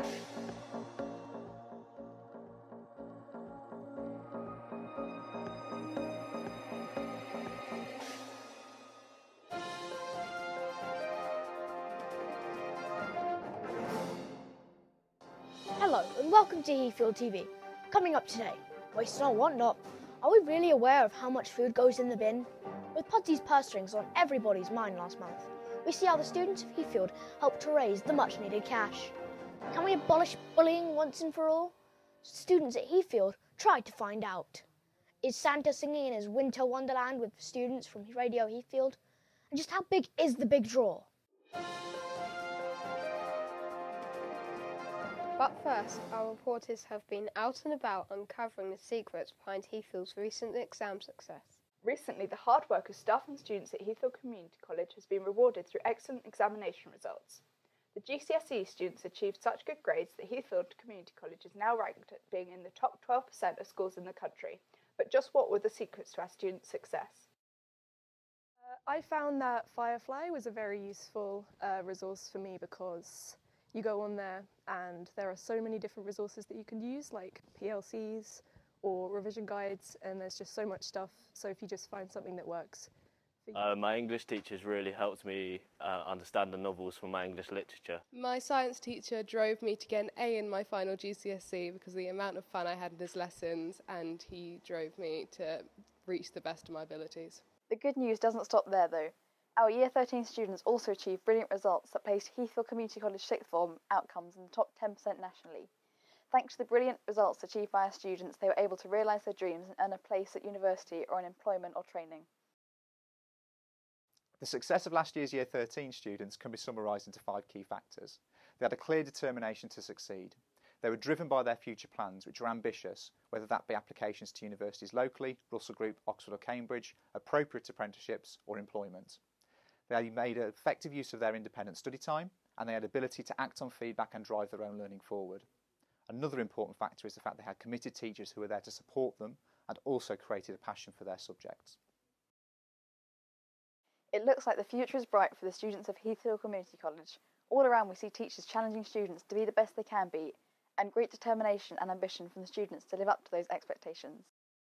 Hello and welcome to Heathfield TV. Coming up today, waste or whatnot. Are we really aware of how much food goes in the bin? With Pudsy's purse strings on everybody's mind last month, we see how the students of Heathfield helped to raise the much needed cash. Can we abolish bullying once and for all? Students at Heathfield tried to find out. Is Santa singing in his winter wonderland with students from Radio Heathfield? And just how big is the big draw? But first, our reporters have been out and about uncovering the secrets behind Heathfield's recent exam success. Recently, the hard work of staff and students at Heathfield Community College has been rewarded through excellent examination results. The GCSE students achieved such good grades that Heathfield Community College is now ranked at being in the top 12% of schools in the country. But just what were the secrets to our students' success? I found that Firefly was a very useful resource for me because you go on there and there are so many different resources that you can use, like PLCs or revision guides, and there's just so much stuff. So if you just find something that works for you. My English teachers really helped me understand the novels from my English literature. My science teacher drove me to get an A in my final GCSE because of the amount of fun I had in his lessons, and he drove me to reach the best of my abilities. The good news doesn't stop there though. Our Year 13 students also achieved brilliant results that placed Heathfield Community College sixth form outcomes in the top 10% nationally. Thanks to the brilliant results achieved by our students, they were able to realise their dreams and earn a place at university or in employment or training. The success of last year's Year 13 students can be summarised into 5 key factors. They had a clear determination to succeed. They were driven by their future plans, which were ambitious, whether that be applications to universities locally, Russell Group, Oxford or Cambridge, appropriate apprenticeships or employment. They made effective use of their independent study time, and they had ability to act on feedback and drive their own learning forward. Another important factor is the fact they had committed teachers who were there to support them and also created a passion for their subjects. It looks like the future is bright for the students of Heathfield Community College. All around we see teachers challenging students to be the best they can be, and great determination and ambition from the students to live up to those expectations.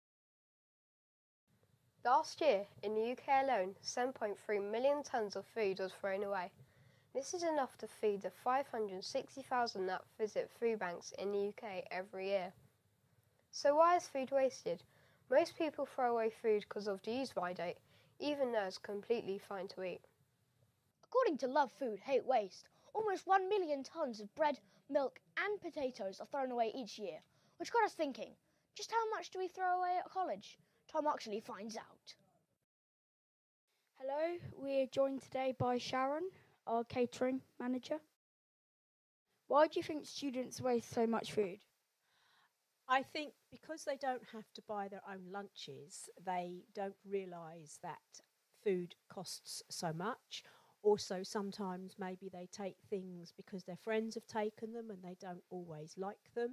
Last year, in the UK alone, 7.3 million tonnes of food was thrown away. This is enough to feed the 560,000 that visit food banks in the UK every year. So why is food wasted? Most people throw away food because of the use-by date, even though it's completely fine to eat. According to Love Food, Hate Waste, almost 1 million tonnes of bread, milk and potatoes are thrown away each year, which got us thinking, just how much do we throw away at college? Tom actually finds out. Hello, we're joined today by Sharon, our catering manager. Why do you think students waste so much food? I think because they don't have to buy their own lunches, they don't realise that food costs so much. Also, sometimes maybe they take things because their friends have taken them and they don't always like them.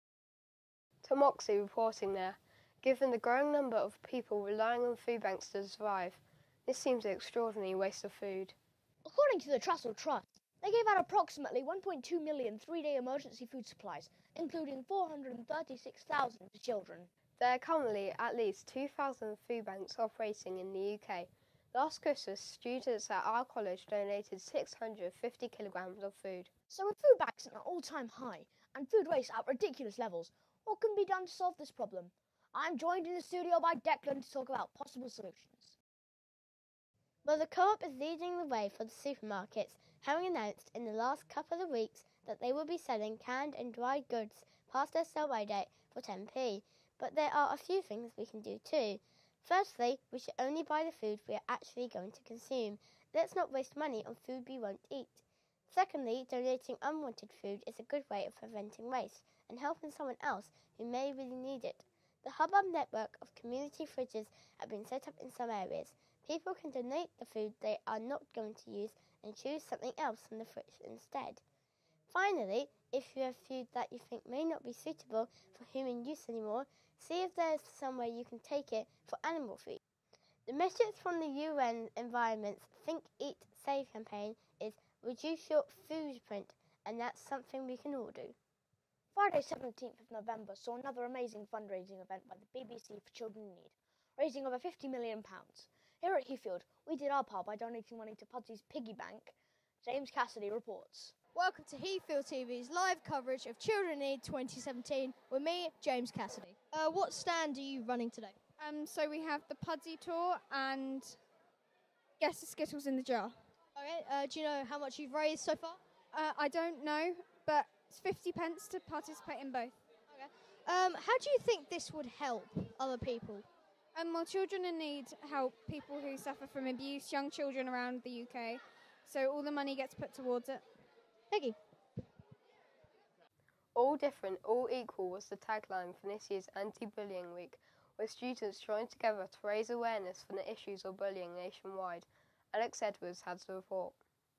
Tom Oxley reporting there. Given the growing number of people relying on food banks to survive, this seems an extraordinary waste of food. According to the Trussell Trust, they gave out approximately 1.2 million three-day emergency food supplies, including 436,000 to children. There are currently at least 2,000 food banks operating in the UK. Last Christmas, students at our college donated 650 kilograms of food. So with food banks at an all-time high and food waste at ridiculous levels, what can be done to solve this problem? I'm joined in the studio by Declan to talk about possible solutions. Well, the Co-op is leading the way for the supermarkets, having announced in the last couple of weeks that they will be selling canned and dried goods past their sell-by date for 10p. But there are a few things we can do too. Firstly, we should only buy the food we are actually going to consume. Let's not waste money on food we won't eat. Secondly, donating unwanted food is a good way of preventing waste and helping someone else who may really need it. The Hubbub network of community fridges have been set up in some areas. People can donate the food they are not going to use and choose something else from the fridge instead. Finally, if you have food that you think may not be suitable for human use anymore, see if there is somewhere you can take it for animal feed. The message from the UN Environment's Think, Eat, Save campaign is reduce your food print and that's something we can all do. Friday 17th of November saw another amazing fundraising event by the BBC for Children in Need, raising over £50 million. Here at Heathfield, we did our part by donating money to Pudsy's piggy bank. James Cassidy reports. Welcome to Heathfield TV's live coverage of Children in Need 2017 with me, James Cassidy. What stand are you running today? So we have the Pudsey tour and Guess the Skittles in the Jar. Okay, do you know how much you've raised so far? I don't know, but it's 50 pence to participate in both. Okay. How do you think this would help other people? Well, Children in Need help people who suffer from abuse, young children around the UK, so all the money gets put towards it. Peggy. All different, all equal was the tagline for this year's Anti-Bullying Week, with students joined together to raise awareness for the issues of bullying nationwide. Alex Edwards has the report.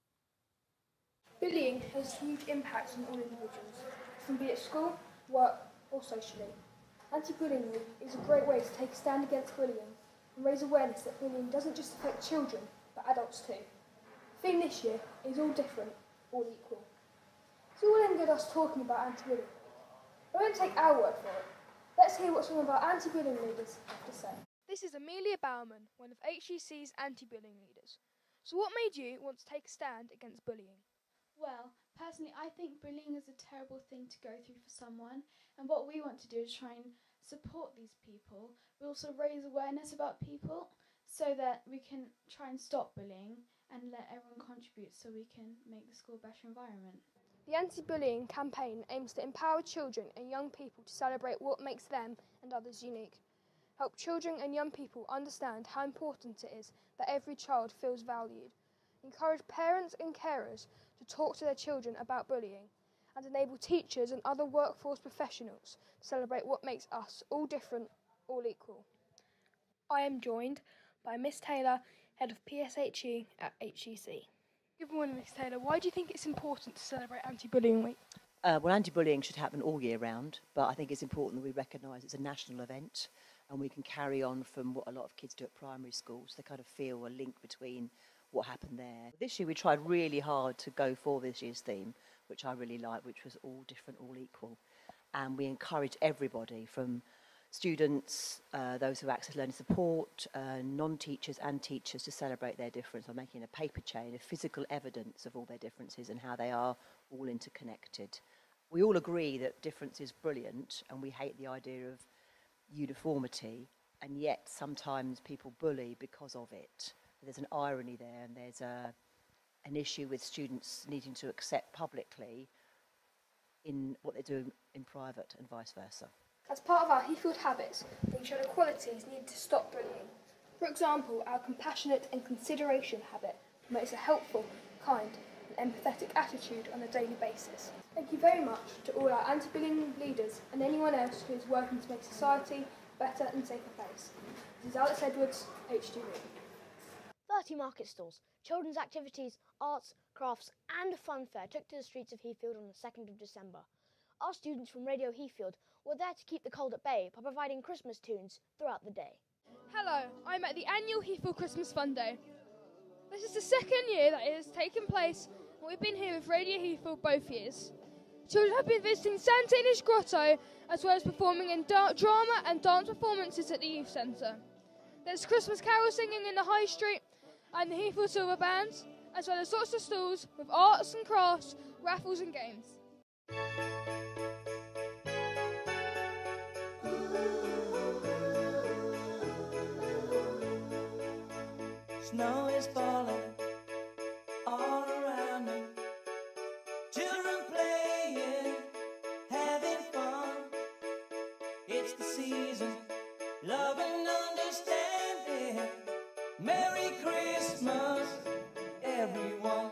Bullying has huge impacts on all individuals, from be it school, work or socially. Anti-Bullying Week is a great way to take a stand against bullying and raise awareness that bullying doesn't just affect children, but adults too. The theme this year is all different, all equal. It's all in good us talking about anti-bullying week. I won't take our word for it. Let's hear what some of our anti-bullying leaders have to say. This is Amelia Bauman, one of HEC's anti-bullying leaders. So what made you want to take a stand against bullying? Well, personally, I think bullying is a terrible thing to go through for someone, and what we want to do is try and support these people, but also raise awareness about people so that we can try and stop bullying and let everyone contribute so we can make the school a better environment. The anti-bullying campaign aims to empower children and young people to celebrate what makes them and others unique. Help children and young people understand how important it is that every child feels valued. Encourage parents and carers to talk to their children about bullying, and enable teachers and other workforce professionals to celebrate what makes us all different, all equal. I am joined by Miss Taylor, Head of PSHE at HEC. Good morning, Miss Taylor. Why do you think it's important to celebrate Anti-Bullying Week? Well, anti-bullying should happen all year round, but I think it's important that we recognise it's a national event and we can carry on from what a lot of kids do at primary schools. They kind of feel a link between what happened there. This year we tried really hard to go for this year's theme, which I really liked, which was all different, all equal. And we encouraged everybody from students, those who access learning support, non-teachers and teachers to celebrate their difference by making a paper chain of physical evidence of all their differences and how they are all interconnected. We all agree that difference is brilliant and we hate the idea of uniformity, and yet sometimes people bully because of it. There's an irony there, and there's an issue with students needing to accept publicly in what they're doing in private and vice versa. As part of our Heathfield habits, we show qualities needed to stop bullying. For example, our compassionate and consideration habit promotes a helpful, kind and empathetic attitude on a daily basis. Thank you very much to all our anti-bullying leaders and anyone else who is working to make society a better and safer place. This is Alex Edwards, HTV. 30 market stalls, children's activities, arts, crafts and a fun fair took to the streets of Heathfield on the 2nd of December. Our students from Radio Heathfield were there to keep the cold at bay by providing Christmas tunes throughout the day. Hello, I'm at the annual Heathfield Christmas Fun Day. This is the second year that it has taken place, and we've been here with Radio Heathfield both years. Children have been visiting Santini's Grotto, as well as performing in drama and dance performances at the Youth Centre. There's Christmas carol singing in the High Street and the Heathfield Silver Bands, as well as lots of stalls with arts and crafts, raffles and games. Snow is falling all around me. Children playing, having fun. It's the season, love and understanding. Merry Christmas, everyone.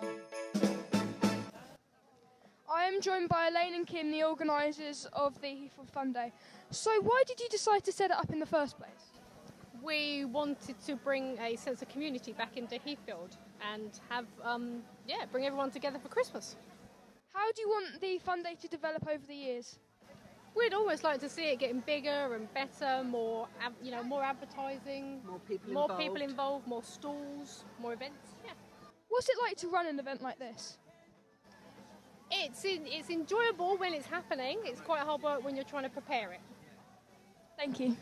I am joined by Elaine and Kim, the organisers of the Heathfield Fun Day. So why did you decide to set it up in the first place? We wanted to bring a sense of community back into Heathfield and have, bring everyone together for Christmas. How do you want the Fun Day to develop over the years? We'd always like to see it getting bigger and better, more advertising, more people involved, more stalls, more events. Yeah. What's it like to run an event like this? It's enjoyable when it's happening. It's quite hard work when you're trying to prepare it. Thank you.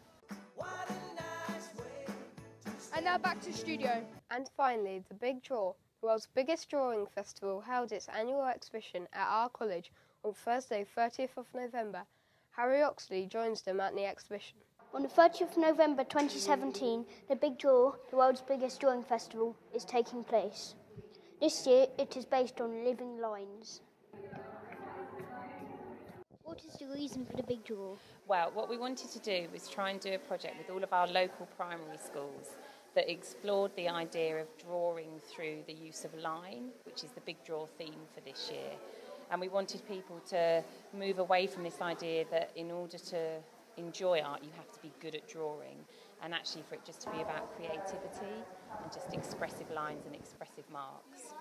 And now back to the studio. And finally, the Big Draw, the world's biggest drawing festival, held its annual exhibition at our college on Thursday, 30th of November. Harry Oxley joins them at the exhibition. On the 30th of November 2017, the Big Draw, the world's biggest drawing festival, is taking place. This year, it is based on living lines. What is the reason for the Big Draw? Well, what we wanted to do was try and do a project with all of our local primary schools that explored the idea of drawing through the use of line, which is the Big Draw theme for this year. And we wanted people to move away from this idea that in order to enjoy art, you have to be good at drawing, and actually for it just to be about creativity and just expressive lines and expressive marks.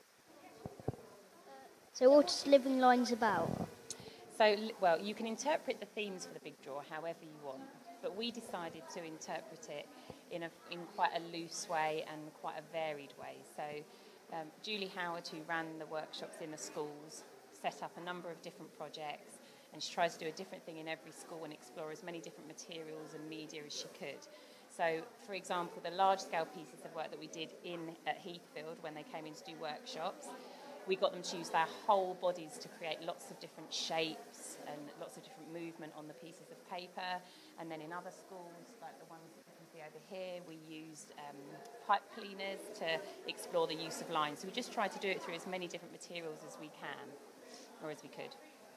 So what is Living Lines about? So, well, you can interpret the themes for the Big Draw however you want, but we decided to interpret it in quite a loose way and quite a varied way. So Julie Howard, who ran the workshops in the schools, set up a number of different projects, and she tries to do a different thing in every school and explore as many different materials and media as she could. So, for example, the large-scale pieces of work that we did at Heathfield when they came in to do workshops, we got them to use their whole bodies to create lots of different shapes and lots of different movement on the pieces of paper. And then in other schools, like the ones that you can see over here, we used pipe cleaners to explore the use of lines. So we just tried to do it through as many different materials as we can, or as we could.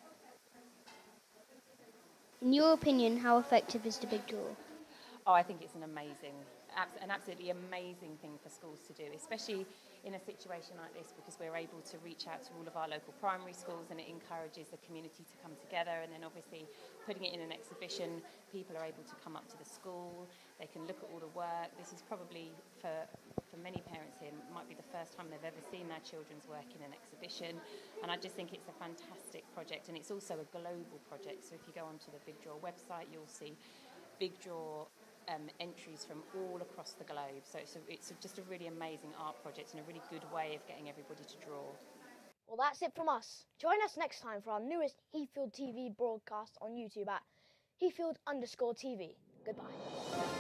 In your opinion, how effective is the Big Draw? Oh, I think it's an absolutely amazing thing for schools to do, especially in a situation like this, because we're able to reach out to all of our local primary schools, and it encourages the community to come together. And then obviously putting it in an exhibition, people are able to come up to the school, they can look at all the work. This is probably, for many parents here, might be the first time they've ever seen their children's work in an exhibition. And I just think it's a fantastic project, and it's also a global project. So if you go onto the Big Draw website, you'll see Big Draw entries from all across the globe. So it's just a really amazing art project and a really good way of getting everybody to draw. Well, that's it from us. Join us next time for our newest Heathfield TV broadcast on YouTube at Heathfield_TV. Goodbye.